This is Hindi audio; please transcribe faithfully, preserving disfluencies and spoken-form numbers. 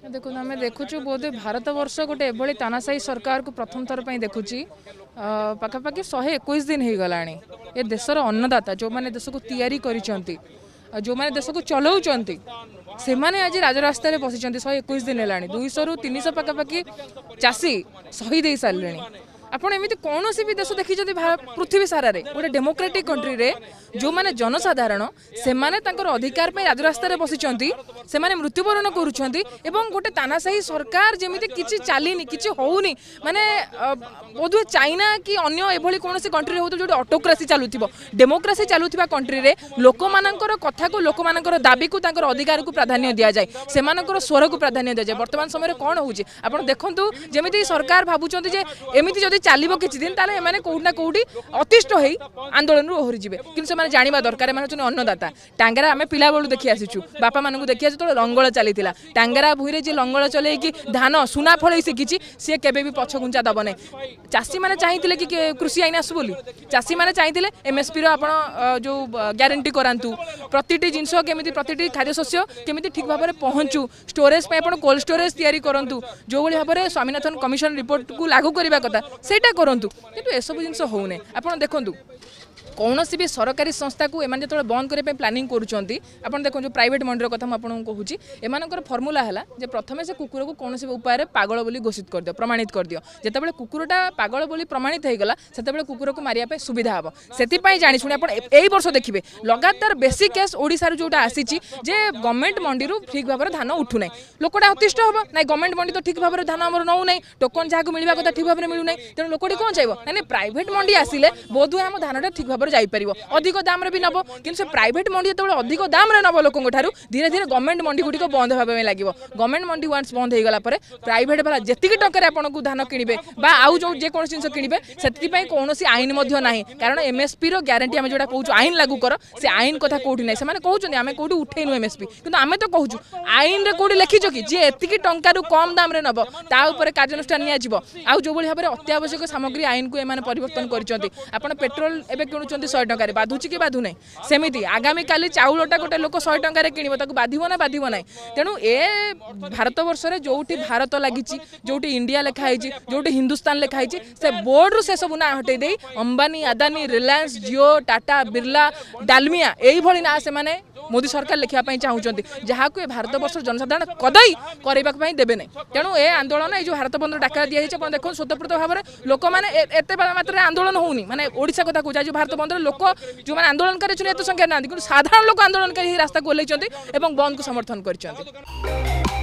देखो आम देखु बोधे भारत वर्ष गोटे एभली तानाशाही सरकार को प्रथम थर पर देखुची पाखापाखि शहे एक दिन हो गला ये देशर अन्नदाता जो मैंने देश को तैयारी करिसेंती जो मैंने देश को चलाउचंती से माने आज राजरास्ता रे बसिचंती शहे एक दिन है दुईश रु तीन सौ पाखापाखि चाषी शहीद हो सारे आपड़ एमती कौन भी देश देखी पृथ्वी सारा गोटे डेमोक्रेटिक कंट्री रे जो माने जनसाधारण से माने तांकर अधिकार पे राजरास्ता रे बसिचंती से माने मृत्युवरण करूछंती एवं गोटे तानाशाही सरकार जेमिति किछि चालीनी किछि होउनी माने बोधुए चाइना कि अन्य एभली कोनोसी कंट्री होतो जो ऑटोक्रेसी चालुथिबो डेमोक्रेसी चालुथिबा कंट्री रे लोक मानकर कथा को लोक मानकर दाबी को तांकर अधिकार को प्राधान्य दिया जाय से मानकर स्वर को प्राधान्य दिया जाय वर्तमान समय रे कोन होउची आपण देखंतु जेमिति सरकार भाबुचंती जे एमिति जदि चालिबो किछि दिन ताले एमाने कोउना कोउडी अतिष्ठ होई आंदोलन रो ओहरि जिवे किंतु से माने जानिबा दरकार एमाने छन अन्नदाता टांगरा आमे पिला बेलु देखि आसीचु बापा मानन को देखि आसी तो लंगळ चलीथिला टांगरा भुइरे जे लंगळ चले कि धान सुना फळै से किछि से केबे भी पछ गुंचा दब नै चासी माने चाहिथिले कि कृषि आईन आसु बोली चासी माने चाहिथिले एमएसपी रो आपण जो ग्यारंटी करांतु प्रतिटी जिंस केमिति प्रतिटी खाद्य शस्य केमिति ठीक भाबरे पहुंचू स्टोरेज पे आपण कोल्ड स्टोरेज तयारी करंतु जो भली भाबरे स्वामीनाथन कमिशन रिपोर्ट को लागू करबा कथा सेटा करंतु किंतु ए सब जिंस होउने आपण देखंतु कौन भी सरकारी संस्था को एमान जो बंद करने प्लानिंग करुँच आप देखो जो प्राइवेट मंडी कथा मुझे कहूँ एम फर्मुला है जे प्रथम से कुकुर को कौन उपाय पागल बोली घोषित कर दियो प्रमाणित कर दियो जितेबाला कुकुरटा पागल बोली प्रमाणित होगा से कुकुर को मारिया सुविधा हम से जानी शुणी आप वर्ष देखिए लगातार बेसी केस ओडिशा जोटा आसी जे गवर्नमेंट मंडी ठीक भाव धान उठूना लोकटा अतिष्ठ हम ना गवर्नमेंट मंडी तो ठीक भाव धान आम नौ ना टोकन जहाँ मिलवा कथा ठीक भाव में मिलूना तेणु लोकटी कौन चाहिए ना प्राइवेट मंडी आसिले बोध आम धानटा ठीक भाव जापर अधिक दाम रे भी नब कि प्राइवेट मंडी जो अधिक दाम रे नब लोक धीरे धीरे गवर्नमेंट मंडी गुड़िक बंद होगा लगे गवर्नमेंट मंडी वान्स बंद होगा प्राइवेट वाला जी टकर आपको धान किणवे आउ जो जेको जिन किणवे से कौन आईन ना कारण एमएसपी रो ग्यारंटी आम जो कहूँ आईन लागू कर से आईन कथा कौटी ना से कहते आम कौटी उठेनु एमएसपी कि आम तो कहूँ आईन रे कौटी लिखिज कि जी एतिकी टंकार कम दाम रे नब ता उपर कार्यानुष्ठान नियाजिबो आउ जो भाव में अत्यावश्यक सामग्री आईन को एमाने परिवर्तन कर पेट्रोल एवं किणुंट शहे टकर बाधुची कि बाधु ना सेमती आगामी काली चाउलटा गोटे लोक शहे टकर किणव बाधिब ना बाधिब ना तेणु ए भारत वर्ष में जो भारत लगी जो इंडिया लिखाई जो हिंदुस्तान लिखाई से बोर्ड रु से सब ना हटे दे अंबानी अदानी रिलायंस जियो टाटा बिरला डालमिया यही ना से माने मोदी सरकार लिखापी चाहूँगी जहाँ को भारत वर्ष जनसाधारण कदई करने देवे ना तेणु ए आंदोलन ये भारत बंद डाकरा दिखाई देखो स्वतंत्र भाव में लोक मैंने एत मात्रा आंदोलन होनी माने ओडिशा कथा कहूँ भारत बंद लोक जो मैंने आंदोलनकारी एत संख्या ना कि साधारण लोक आंदोलनकारी रास्ता को ओल्लैंट और बंद को समर्थन कर।